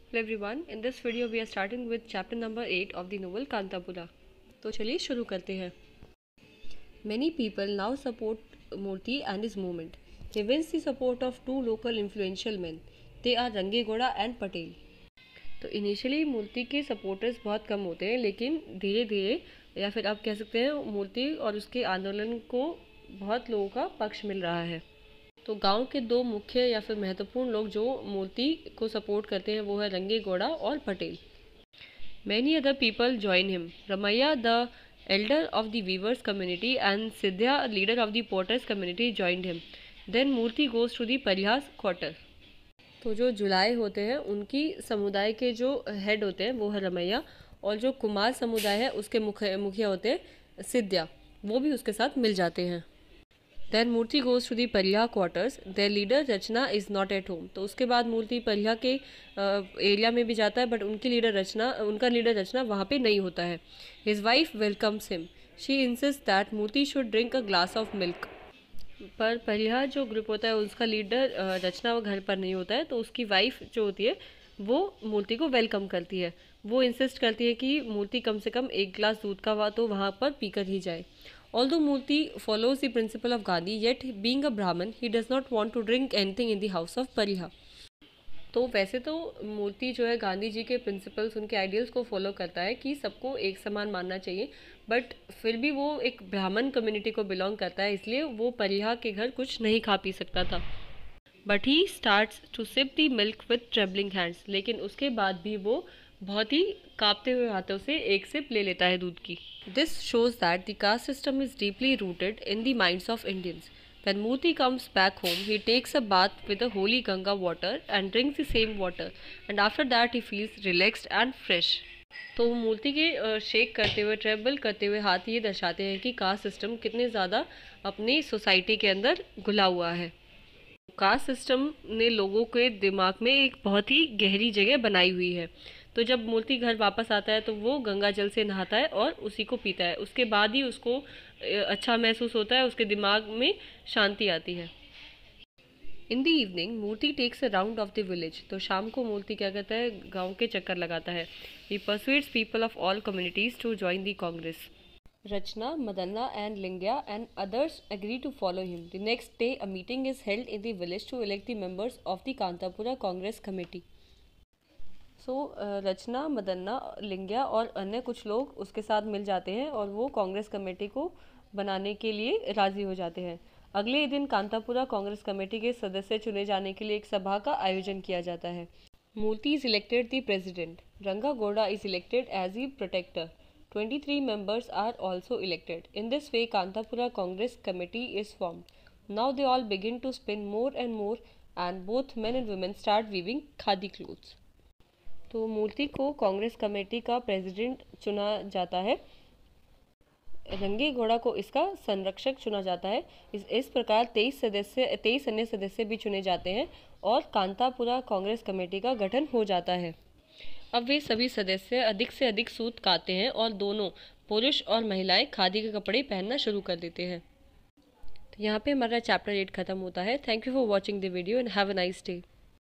Hello everyone, in this video we are starting with chapter number 8 of the novel Kanthapura. तो चलिए शुरू करते हैं। Many people now support Murthy and his movement. He wins the support of two local influential men. They are रंगेगौड़ा and Patel. तो initially मूर्ति के supporters बहुत कम होते हैं, लेकिन धीरे धीरे या फिर आप कह सकते हैं मूर्ति और उसके आंदोलन को बहुत लोगों का पक्ष मिल रहा है। तो गांव के दो मुख्य या फिर महत्वपूर्ण लोग जो मूर्ति को सपोर्ट करते हैं वो है रंगेगौड़ा और Patel. Many other people join him. Ramaiah the elder of the weavers community and Siddhaiah leader of the porters community joined him. Then Murthy goes to the pariah quarter. तो जो जुलाए होते हैं उनकी समुदाय के जो हेड होते हैं वो है रमैया, और जो कुमार समुदाय है उसके मुखिया होते हैं सिद्ध्या, वो भी उसके साथ मिल जाते हैं। Then Murthy goes to the pariah quarters. There leader Rachna is not at home. तो उसके बाद मूर्ति परिहा के एरिया में भी जाता है, बट उनका लीडर रचना वहाँ पे नहीं होता है। His wife welcomes him. She insist that Murthy should drink a glass of milk. पर परिहा जो ग्रुप होता है उसका लीडर रचना वो घर पर नहीं होता है, तो उसकी वाइफ जो होती है वो मूर्ति को वेलकम करती है। वो इंसिस्ट करती है कि मूर्ति कम से कम एक ग्लास दूध का तो वहाँ पर पीकर ही जाए। Although Murthy follows the principle of Gandhi, yet being a Brahmin, he does not want to drink anything in the house of Pariha. तो वैसे तो मूर्ति जो है गांधी जी के प्रिंसिपल्स, उनके आइडियल्स को फॉलो करता है कि सबको एक समान मानना चाहिए, बट फिर भी वो एक ब्राह्मण कम्युनिटी को बिलोंग करता है, इसलिए वो परिहा के घर कुछ नहीं खा पी सकता था। But he starts to sip the milk with trembling hands. लेकिन उसके बाद भी वो बहुत ही कांपते हुए हाथों से एक सिप ले लेता है दूध की। This shows that the caste system is deeply rooted in the minds of Indians. When Murthy comes back home, he takes a bath with the holy Ganga water and drinks the same water, and after that he feels relaxed and fresh. तो मूर्ति के shake करते हुए, treble करते हुए हाथ ये दर्शाते हैं कि कास्ट सिस्टम कितने ज़्यादा अपनी सोसाइटी के अंदर घुला हुआ है। कास्ट सिस्टम ने लोगों के दिमाग में एक बहुत ही गहरी जगह बनाई हुई है। तो जब मूर्ति घर वापस आता है तो वो गंगा जल से नहाता है और उसी को पीता है। उसके बाद ही उसको अच्छा महसूस होता है, उसके दिमाग में शांति आती है। In the evening Murthy takes a round of the village. तो शाम को मूर्ति क्या करता है, गांव के चक्कर लगाता है। He persuades people of all communities to join the Congress. Rachna, Madanna and Lingya and others agree to follow him. The next day, a meeting is held in the village to elect the members of the Kantapura Congress Committee. So, Rachna, Madanna, Lingya और अन्य कुछ लोग उसके साथ मिल जाते हैं और वो कांग्रेस कमेटी को बनाने के लिए राजी हो जाते हैं। अगले दिन कांतापुरा कांग्रेस कमेटी के सदस्य चुने जाने के लिए एक सभा का आयोजन किया जाता है। Murthy is elected the president. Ranga Gowda is elected as the protector. 23 members are also elected. In this way, Kantapura Congress Committee is formed. Now they all begin to spin more and more, and both men and women start weaving khadi clothes. तो मूर्ति को Congress committee का president चुना जाता है, रंगेगौड़ा को इसका संरक्षक चुना जाता है। इस प्रकार 23 अन्य सदस्य भी चुने जाते हैं और कांतापुरा कांग्रेस कमेटी का गठन हो जाता है। अब वे सभी सदस्य अधिक से अधिक सूत काटते हैं और दोनों पुरुष और महिलाएं खादी के कपड़े पहनना शुरू कर देते हैं। तो यहाँ पे हमारा चैप्टर 8 खत्म होता है। Thank you for watching the video and have a nice day.